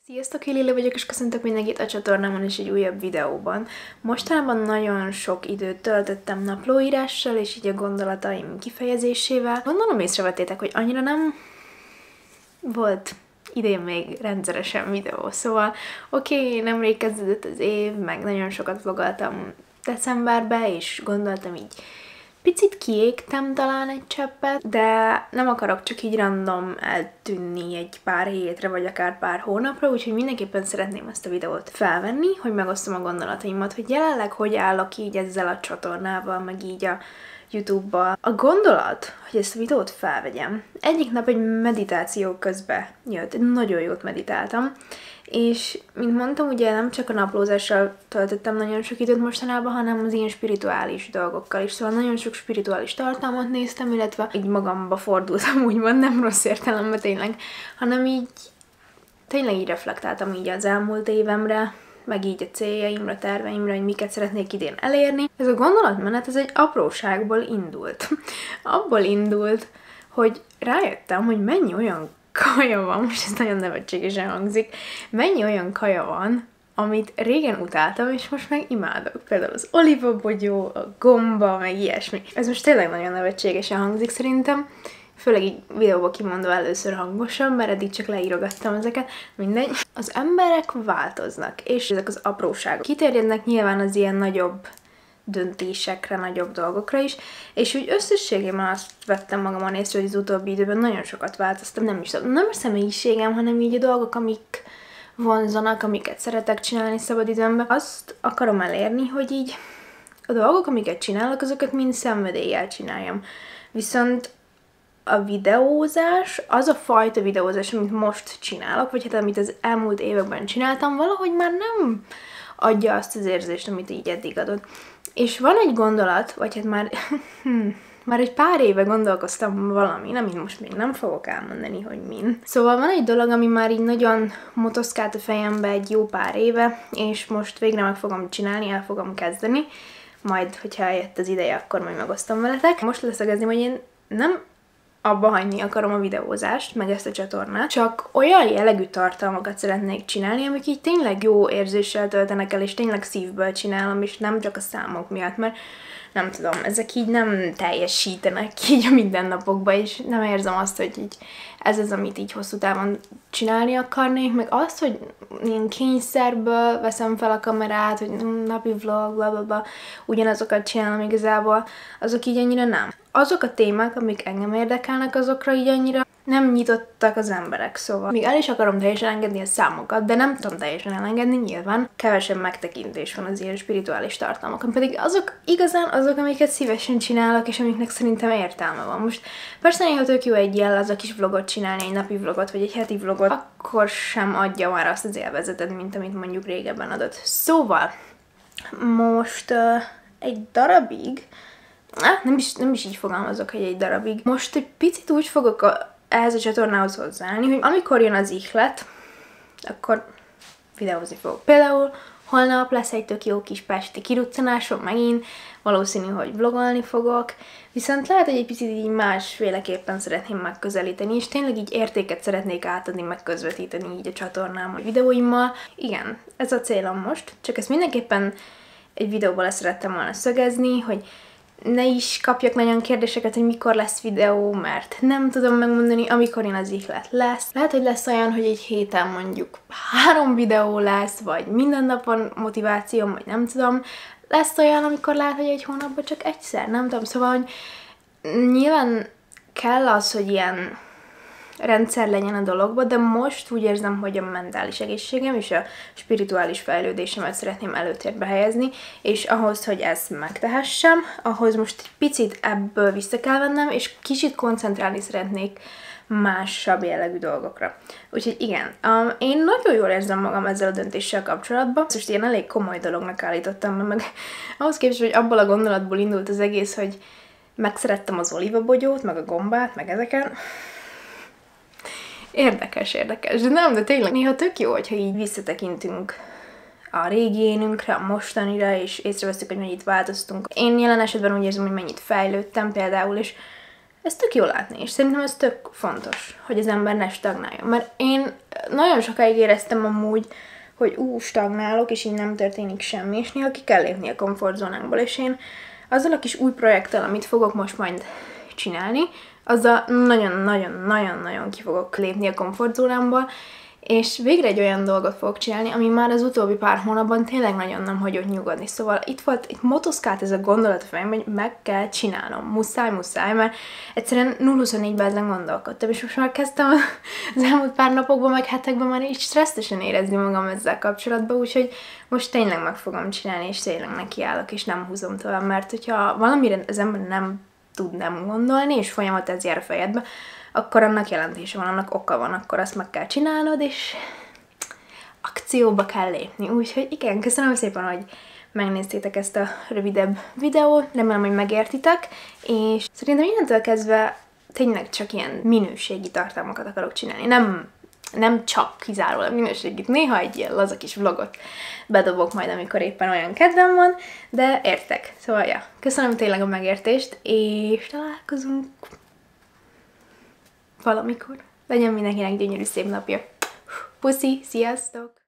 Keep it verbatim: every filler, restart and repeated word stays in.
Sziasztok, én Lili vagyok, és köszöntök mindenkit a csatornámon és egy újabb videóban. Mostanában nagyon sok időt töltöttem naplóírással, és így a gondolataim kifejezésével. Gondolom észrevettétek, hogy annyira nem volt idén még rendszeresen videó, szóval oké, okay, nemrég kezdődött az év, meg nagyon sokat vlogoltam decemberbe, és gondoltam így, picit kiégtem talán egy cseppet, de nem akarok csak így random eltűnni egy pár hétre, vagy akár pár hónapra, úgyhogy mindenképpen szeretném ezt a videót felvenni, hogy megosztom a gondolataimat, hogy jelenleg hogy állok így ezzel a csatornával, meg így a YouTube-ba. A gondolat, hogy ezt a videót felvegyem, egyik nap egy meditáció közben jött, nagyon jót meditáltam, és, mint mondtam, ugye nem csak a naplózással töltöttem nagyon sok időt mostanában, hanem az ilyen spirituális dolgokkal is. Szóval nagyon sok spirituális tartalmat néztem, illetve így magamba fordultam, úgymond, nem rossz értelemben tényleg, hanem így tényleg így reflektáltam így az elmúlt évemre, meg így a céljaimra, terveimre, hogy miket szeretnék idén elérni. Ez a gondolatmenet, ez egy apróságból indult. Abból indult, hogy rájöttem, hogy mennyi olyan kaja van, most ez nagyon nevetségesen hangzik, mennyi olyan kaja van, amit régen utáltam, és most meg imádok. Például az olívabogyó, a gomba, meg ilyesmi. Ez most tényleg nagyon nevetségesen hangzik szerintem, főleg így videóba kimondva először hangosan, mert eddig csak leírogattam ezeket, mindegy. Az emberek változnak, és ezek az apróságok kiterjednek nyilván az ilyen nagyobb döntésekre, nagyobb dolgokra is, és úgy összességében azt vettem magamon észre, hogy az utóbbi időben nagyon sokat változtam, nem is nem a személyiségem, hanem így a dolgok, amik vonzanak, amiket szeretek csinálni szabadidőmben. Azt akarom elérni, hogy így a dolgok, amiket csinálok, azokat mind szenvedéllyel csináljam. Viszont a videózás, az a fajta videózás, amit most csinálok, vagy hát amit az elmúlt években csináltam, valahogy már nem adja azt az érzést, amit így eddig adott. És van egy gondolat, vagy hát már, hm, már egy pár éve gondolkoztam valami, amit most még nem fogok elmondani, hogy min. Szóval van egy dolog, ami már így nagyon motoszkált a fejembe egy jó pár éve, és most végre meg fogom csinálni, el fogom kezdeni, majd, hogyha eljött az ideje, akkor majd megosztom veletek. Most leszögezném, hogy én nem abba hagyni akarom a videózást, meg ezt a csatornát, csak olyan jellegű tartalmakat szeretnék csinálni, amik így tényleg jó érzéssel töltenek el, és tényleg szívből csinálom, és nem csak a számok miatt, mert nem tudom, ezek így nem teljesítenek így a mindennapokban, és nem érzem azt, hogy így ez az, amit így hosszú távon csinálni akarnék, meg azt, hogy én kényszerből veszem fel a kamerát, hogy napi vlog, bla bla bla, ugyanazokat csinálom igazából, azok így annyira nem. Azok a témák, amik engem érdekelnek, azokra így annyira nem nyitottak az emberek, szóval még el is akarom teljesen engedni a számokat, de nem tudom teljesen elengedni, nyilván kevesebb megtekintés van az ilyen spirituális tartalmakon, pedig azok igazán azok, amiket szívesen csinálok, és amiknek szerintem értelme van. Most persze néha tök jó egy jel az a kis vlogot csinálni, egy napi vlogot, vagy egy heti vlogot, akkor sem adja már azt az élvezetet, mint amit mondjuk régebben adott. Szóval, most uh, egy darabig, ah, nem, is, nem is így fogalmazok, hogy egy darabig, most egy picit úgy fogok a ehhez a csatornához hozzáállni, hogy amikor jön az ihlet, akkor videózni fogok. Például holnap lesz egy tök jó kis pesti kiruccanásom megint, valószínű, hogy vlogolni fogok, viszont lehet, hogy egy picit így másféleképpen szeretném megközelíteni, és tényleg így értéket szeretnék átadni, meg közvetíteni így a csatornám, a videóimmal. Igen, ez a célom most, csak ezt mindenképpen egy videóban leszerettem volna szögezni, hogy ne is kapjak nagyon kérdéseket, hogy mikor lesz videó, mert nem tudom megmondani, amikor én az ihlet lesz. Lehet, hogy lesz olyan, hogy egy héten mondjuk három videó lesz, vagy minden nap van motivációm, vagy nem tudom. Lesz olyan, amikor lehet, hogy egy hónapban csak egyszer, nem tudom. Szóval, hogy nyilván kell az, hogy ilyen rendszer legyen a dologban, de most úgy érzem, hogy a mentális egészségem és a spirituális fejlődésemet szeretném előtérbe helyezni, és ahhoz, hogy ezt megtehessem, ahhoz most egy picit ebből vissza kell vennem, és kicsit koncentrálni szeretnék másabb jellegű dolgokra. Úgyhogy igen, um, én nagyon jól érzem magam ezzel a döntéssel kapcsolatban. Most ilyen elég komoly dolognak állítottam, meg ahhoz képest, hogy abból a gondolatból indult az egész, hogy megszerettem az olívabogyót, meg a gombát, meg ezeken. Érdekes, érdekes, de nem, de tényleg néha tök jó, hogyha így visszatekintünk a régi énünkre, a mostanira, és észreveszünk, hogy mennyit változtunk. Én jelen esetben úgy érzem, hogy mennyit fejlődtem például, és Ez tök jó látni, és szerintem ez tök fontos, hogy az ember ne stagnáljon. Mert én nagyon sokáig éreztem amúgy, hogy ú, stagnálok, és így nem történik semmi, és néha ki kell lépni a komfortzónánkból, és én azzal a kis új projekttel, amit fogok most majd csinálni, azzal nagyon-nagyon-nagyon-nagyon ki fogok lépni a komfortzónámból, és végre egy olyan dolgot fogok csinálni, ami már az utóbbi pár hónapban tényleg nagyon nem hagyott nyugodni. Szóval itt volt, itt motoszkált ez a gondolat a fejemben, hogy meg kell csinálnom, muszáj, muszáj, mert egyszerűen nulla huszonnégyben ezen gondolkodtam, és most már kezdtem az elmúlt pár napokban, meg hetekben már így stresszesen érezni magam ezzel kapcsolatban, úgyhogy most tényleg meg fogom csinálni, és tényleg nekiállok, és nem húzom tovább, mert hogyha valamire az ember nem tud nem gondolni, és folyamat ez jár a fejedbe, akkor annak jelentése van, annak oka van, akkor azt meg kell csinálnod, és akcióba kell lépni. Úgyhogy igen, köszönöm szépen, hogy megnéztétek ezt a rövidebb videót, remélem, hogy megértitek, és szerintem innentől kezdve tényleg csak ilyen minőségi tartalmakat akarok csinálni. Nem, nem csak kizárólag minőségit, néha egy ilyen laza kis vlogot bedobok majd, amikor éppen olyan kedvem van, de értek. Szóval, ja, köszönöm tényleg a megértést, és találkozunk valamikor. Legyen mindenkinek gyönyörű szép napja. Puszi, sziasztok!